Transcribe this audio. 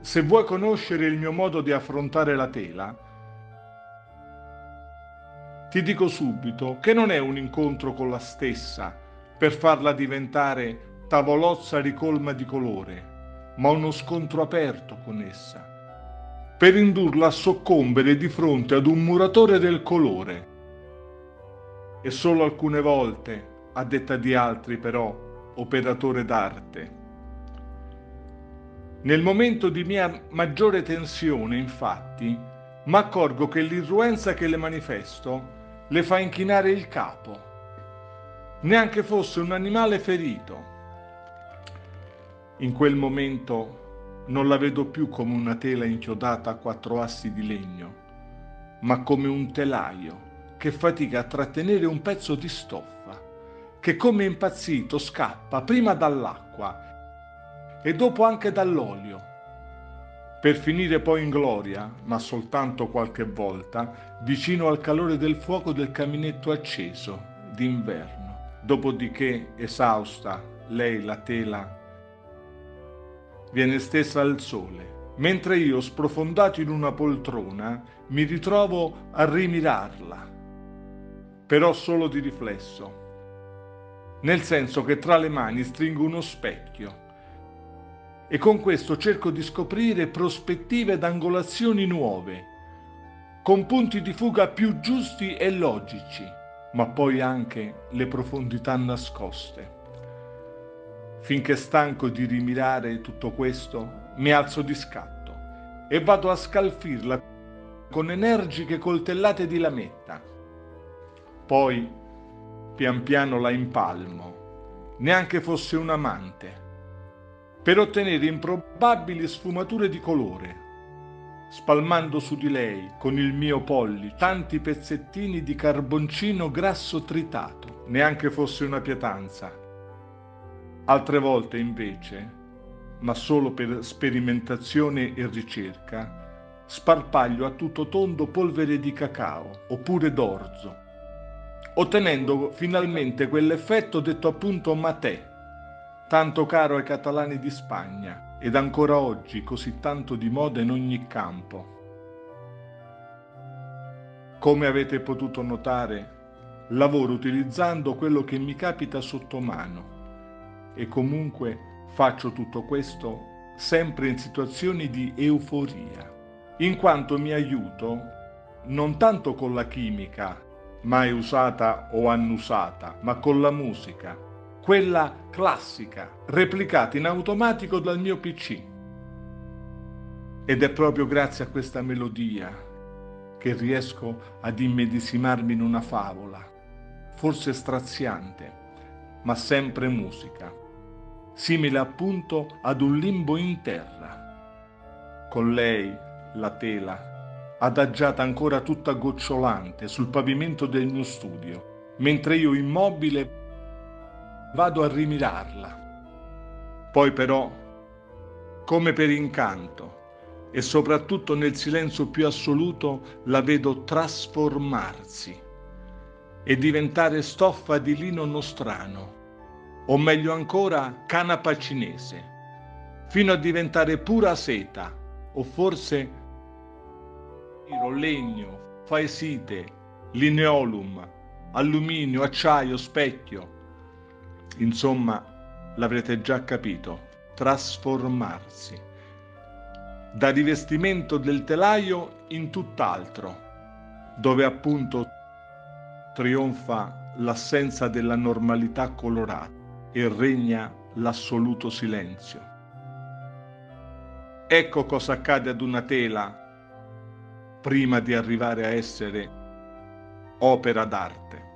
Se vuoi conoscere il mio modo di affrontare la tela, ti dico subito che non è un incontro con la stessa per farla diventare tavolozza ricolma di colore, ma uno scontro aperto con essa, per indurla a soccombere di fronte ad un muratore del colore. E solo alcune volte, a detta di altri però, operatore d'arte. Nel momento di mia maggiore tensione, infatti, m'accorgo che l'irruenza che le manifesto le fa inchinare il capo, neanche fosse un animale ferito. In quel momento non la vedo più come una tela inchiodata a 4 assi di legno, ma come un telaio che fatica a trattenere un pezzo di stoffa, che come impazzito scappa prima dall'acqua e dopo anche dall'olio, per finire poi in gloria, ma soltanto qualche volta, vicino al calore del fuoco del caminetto acceso d'inverno. Dopodiché, esausta, lei, la tela, viene stesa al sole, mentre io, sprofondato in una poltrona, mi ritrovo a rimirarla, però solo di riflesso, nel senso che tra le mani stringo uno specchio e con questo cerco di scoprire prospettive ed angolazioni nuove, con punti di fuga più giusti e logici, ma poi anche le profondità nascoste. Finché stanco di rimirare tutto questo, mi alzo di scatto e vado a scalfirla con energiche coltellate di lametta. Poi, pian piano la impalmo, neanche fosse un amante, per ottenere improbabili sfumature di colore, spalmando su di lei con il mio pollice tanti pezzettini di carboncino grasso tritato, neanche fosse una pietanza. Altre volte invece, ma solo per sperimentazione e ricerca, sparpaglio a tutto tondo polvere di cacao oppure d'orzo, ottenendo finalmente quell'effetto detto appunto matè, tanto caro ai catalani di Spagna ed ancora oggi così tanto di moda in ogni campo. Come avete potuto notare, lavoro utilizzando quello che mi capita sotto mano e comunque faccio tutto questo sempre in situazioni di euforia, in quanto mi aiuto non tanto con la chimica, mai usata o annusata, ma con la musica, quella classica, replicata in automatico dal mio PC. Ed è proprio grazie a questa melodia che riesco ad immedesimarmi in una favola, forse straziante, ma sempre musica, simile appunto ad un limbo in terra. Con lei, la tela, adagiata ancora tutta gocciolante sul pavimento del mio studio, mentre io immobile vado a rimirarla. Poi però, come per incanto, e soprattutto nel silenzio più assoluto, la vedo trasformarsi e diventare stoffa di lino nostrano, o meglio ancora canapa cinese, fino a diventare pura seta, o forse legno, faesite, lineolum, alluminio, acciaio, specchio. Insomma, l'avrete già capito, trasformarsi. Da rivestimento del telaio in tutt'altro, dove appunto trionfa l'assenza della normalità colorata e regna l'assoluto silenzio. Ecco cosa accade ad una tela prima di arrivare a essere opera d'arte.